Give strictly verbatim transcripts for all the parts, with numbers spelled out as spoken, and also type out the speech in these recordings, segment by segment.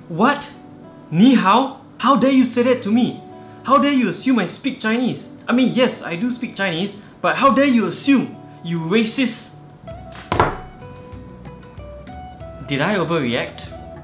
What? Ni hao? How dare you say that to me? How dare you assume I speak Chinese? I mean, yes, I do speak Chinese, but how dare you assume? You racist! Did I overreact?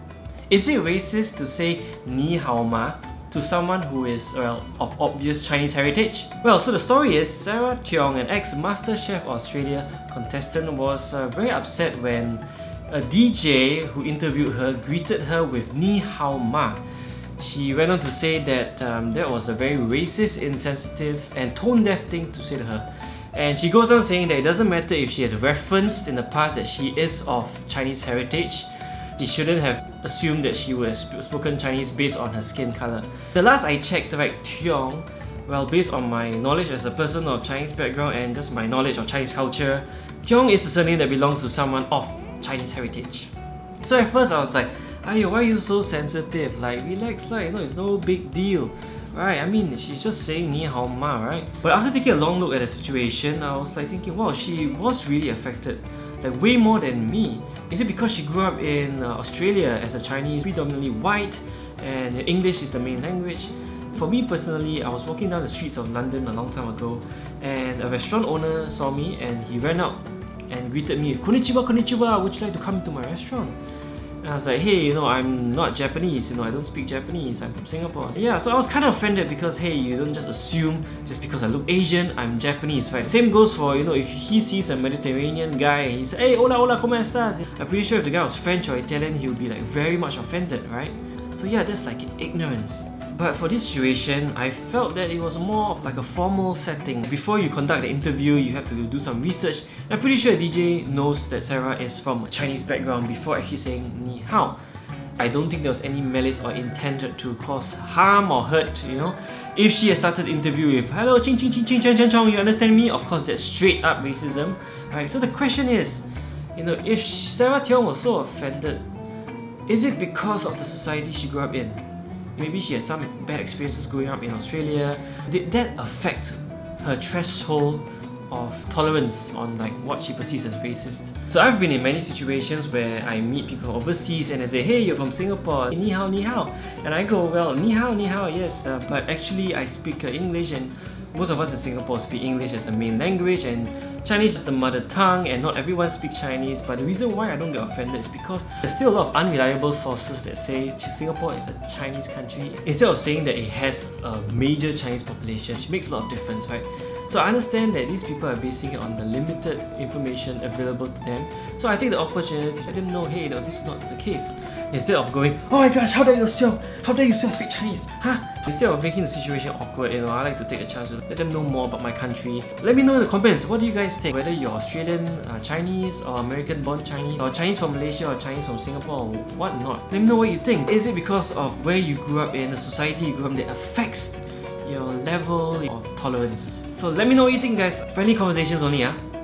Is it racist to say Ni Hao Ma to someone who is, well, of obvious Chinese heritage? Well, so the story is, Sarah Tiong, an ex-MasterChef Australia contestant, was uh, very upset when a D J who interviewed her greeted her with Ni Hao Ma. She went on to say that um, that was a very racist, insensitive and tone-deaf thing to say to her. And she goes on saying that it doesn't matter if she has referenced in the past that she is of Chinese heritage. She shouldn't have assumed that she would have sp spoken Chinese based on her skin colour. The last I checked, right, Tiong, well, based on my knowledge as a person of Chinese background and just my knowledge of Chinese culture, Tiong is a surname that belongs to someone of Chinese heritage. So at first I was like, Ayo, why are you so sensitive? Like, relax, like, you know, it's no big deal. Right, I mean, she's just saying Ni Hao Ma, right? But after taking a long look at the situation, I was like thinking, wow, she was really affected. Like, way more than me. Is it because she grew up in uh, Australia as a Chinese, predominantly white, and English is the main language? For me personally, I was walking down the streets of London a long time ago, and a restaurant owner saw me and he ran out and greeted me with "Konnichiwa, konnichiwa, would you like to come to my restaurant?" And I was like, hey, you know, I'm not Japanese, you know, I don't speak Japanese, I'm from Singapore. Yeah, so I was kind of offended because, hey, you don't just assume just because I look Asian, I'm Japanese, right? Same goes for, you know, if he sees a Mediterranean guy and he says, hey, hola, hola, ¿cómo estás? I'm pretty sure if the guy was French or Italian, he would be like very much offended, right? So yeah, that's like ignorance. But for this situation, I felt that it was more of like a formal setting. Before you conduct the interview, you have to do some research. I'm pretty sure the D J knows that Sarah is from a Chinese background before actually saying Ni Hao. I don't think there was any malice or intent to cause harm or hurt, you know. If she had started the interview with "Hello, ching ching ching ching ching ching chong, you understand me?" Of course, that's straight up racism, right? So the question is, you know, if Sarah Tiong was so offended, is it because of the society she grew up in? Maybe she had some bad experiences growing up in Australia. Did that affect her threshold of tolerance on like what she perceives as racist? So I've been in many situations where I meet people overseas and they say, hey, you're from Singapore, ni hao, ni hao. And I go, well, ni hao, ni hao, yes, uh, but actually I speak uh, English, and most of us in Singapore speak English as the main language and Chinese is the mother tongue, and not everyone speaks Chinese. But the reason why I don't get offended is because there's still a lot of unreliable sources that say Singapore is a Chinese country. Instead of saying that it has a major Chinese population, which makes a lot of difference, right? So I understand that these people are basing it on the limited information available to them. So I take the opportunity to let them know, hey, no, this is not the case. Instead of going, oh my gosh, how dare you still, how dare you still speak Chinese, huh? Instead of making the situation awkward, you know, I like to take a chance to let them know more about my country. Let me know in the comments, what do you guys think? Whether you're Australian, uh, Chinese, or American-born Chinese, or Chinese from Malaysia, or Chinese from Singapore, or what not. Let me know what you think. Is it because of where you grew up in, the society you grew up in, that affects your level of tolerance? So let me know what you think, guys. Friendly conversations only, ah.